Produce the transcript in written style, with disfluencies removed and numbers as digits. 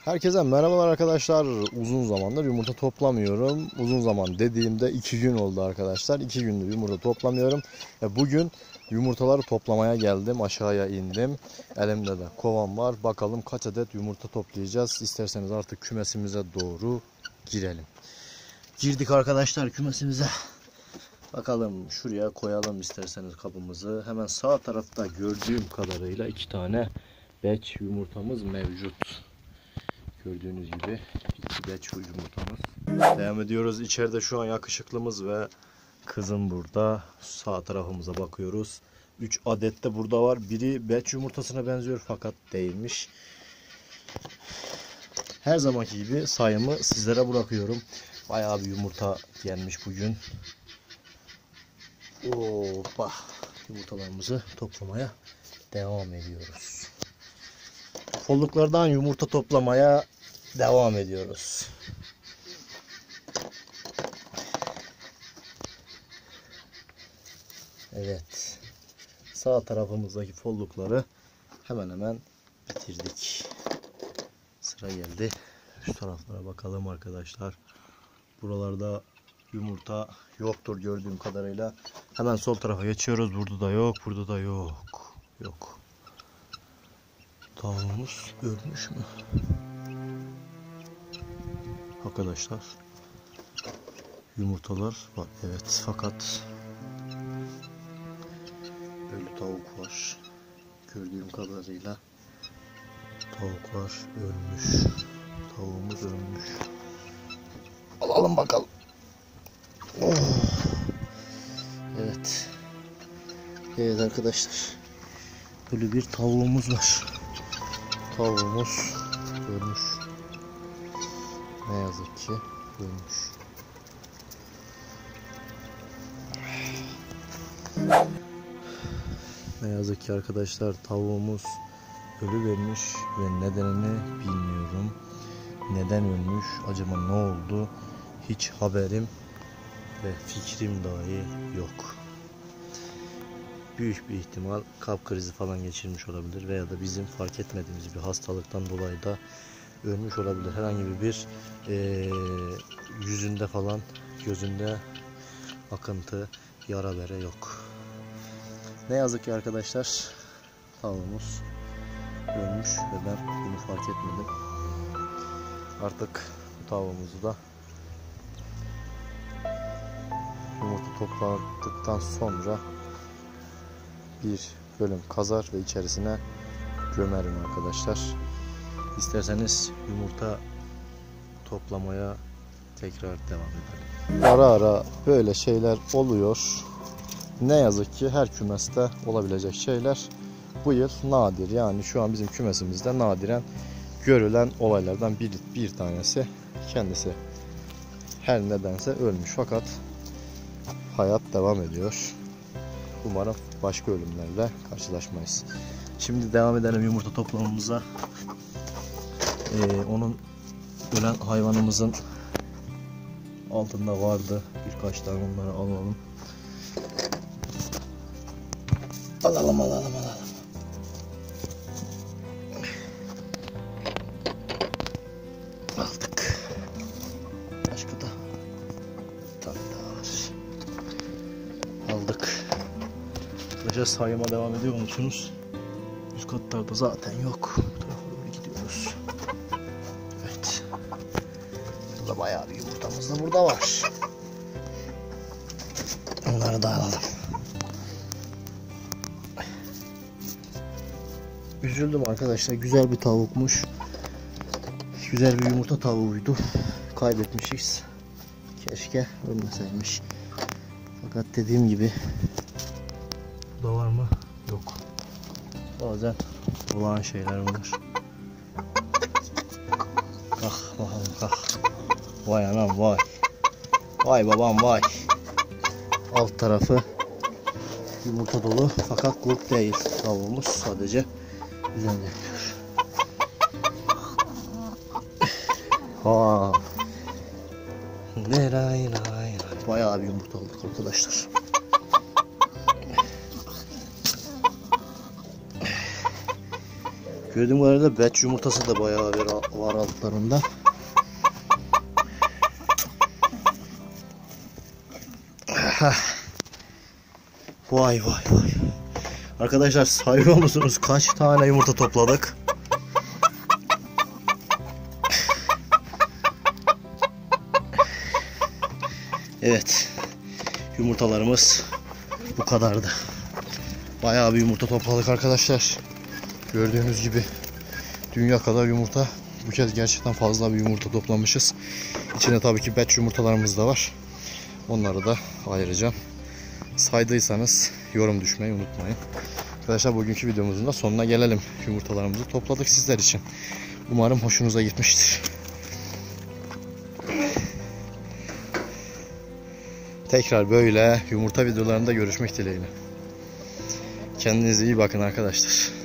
Herkese merhabalar arkadaşlar. Uzun zamandır yumurta toplamıyorum. Uzun zaman dediğimde 2 gün oldu arkadaşlar. 2 gündür yumurta toplamıyorum. Bugün yumurtaları toplamaya geldim. Aşağıya indim. Elimde de kovan var. Bakalım kaç adet yumurta toplayacağız. İsterseniz artık kümesimize doğru girelim. Girdik arkadaşlar kümesimize. Bakalım şuraya koyalım isterseniz kapımızı. Hemen sağ tarafta gördüğüm kadarıyla 2 tane beç yumurtamız mevcut. Gördüğünüz gibi 2 beç yumurtamız. Devam ediyoruz. İçeride şu an yakışıklımız ve kızım burada. Sağ tarafımıza bakıyoruz. 3 adet de burada var. Biri beç yumurtasına benziyor fakat değilmiş. Her zamanki gibi sayımı sizlere bırakıyorum. Bayağı bir yumurta gelmiş bugün. Hoppa. Yumurtalarımızı toplamaya devam ediyoruz. Folluklardan yumurta toplamaya devam ediyoruz. Evet. Sağ tarafımızdaki follukları hemen hemen bitirdik. Sıra geldi. Şu taraflara bakalım arkadaşlar. Buralarda yumurta yoktur gördüğüm kadarıyla. Hemen sol tarafa geçiyoruz. Burada da yok. Burada da yok. Yok. Tavuğumuz ölmüş mü? Arkadaşlar yumurtalar var. Evet fakat böyle tavuk var. Gördüğüm kadarıyla tavuklar ölmüş. Tavuğumuz ölmüş. Alalım bakalım. Oh. Evet. Evet arkadaşlar. Böyle bir tavuğumuz var. Tavuğumuz ölmüş. Ne yazık ki ölmüş. Ne yazık ki arkadaşlar tavuğumuz ölüvermiş ve nedenini bilmiyorum. Neden ölmüş? Acaba ne oldu? Hiç haberim ve fikrim dahi yok. Büyük bir ihtimal kalp krizi falan geçirmiş olabilir veya da bizim fark etmediğimiz bir hastalıktan dolayı da ölmüş olabilir. Herhangi bir yüzünde falan, gözünde akıntı, yara bere yok. Ne yazık ki arkadaşlar tavuğumuz ölmüş ve ben bunu fark etmedim. Artık bu tavuğumuzu da yumurta topladıktan sonra bir bölüm kazar ve içerisine gömerim arkadaşlar. İsterseniz yumurta toplamaya tekrar devam edelim. Ara ara böyle şeyler oluyor. Ne yazık ki her kümeste olabilecek şeyler. Bu yıl nadir, yani şu an bizim kümesimizde nadiren görülen olaylardan bir tanesi. Kendisi her nedense ölmüş fakat hayat devam ediyor. Umarım başka ölümlerle karşılaşmayız. Şimdi devam edelim yumurta toplamamıza. Onun ölen hayvanımızın altında vardı birkaç tane, onları alalım. Alalım. Aldık. Başka da bir tane daha var. Aldık. Arkadaşlar sayıma devam ediyor musunuz? Üst katlarda zaten yok. Bu tarafa doğru gidiyoruz. Evet. Burada bayağı bir yumurtamız da burada var. Onları da alalım. Üzüldüm arkadaşlar. Güzel bir tavukmuş. Güzel bir yumurta tavuğuydu. Kaybetmişiz. Keşke ölmeseymiş. Fakat dediğim gibi burada var mı? Yok. Bazen olan şeyler bunlar. Kalk bakalım kalk. Vay anam vay. Vay babam vay. Alt tarafı yumurta dolu fakat kurt değil. Tavuğumuz sadece üzerinde yapıyor. Ha. Bayağı bir yumurta aldık arkadaşlar. Gördüğüm kadarıyla batch yumurtası da bayağı var altlarında. Vay vay vay. Arkadaşlar sayıyor musunuz kaç tane yumurta topladık? Evet. Yumurtalarımız bu kadardı. Bayağı bir yumurta topladık arkadaşlar. Gördüğünüz gibi dünya kadar yumurta. Bu kez gerçekten fazla bir yumurta toplamışız. İçine tabii ki batch yumurtalarımız da var. Onları da ayıracağım. Saydıysanız yorum düşmeyi unutmayın. Arkadaşlar bugünkü videomuzun da sonuna gelelim. Yumurtalarımızı topladık sizler için. Umarım hoşunuza gitmiştir. Tekrar böyle yumurta videolarında görüşmek dileğiyle. Kendinize iyi bakın arkadaşlar.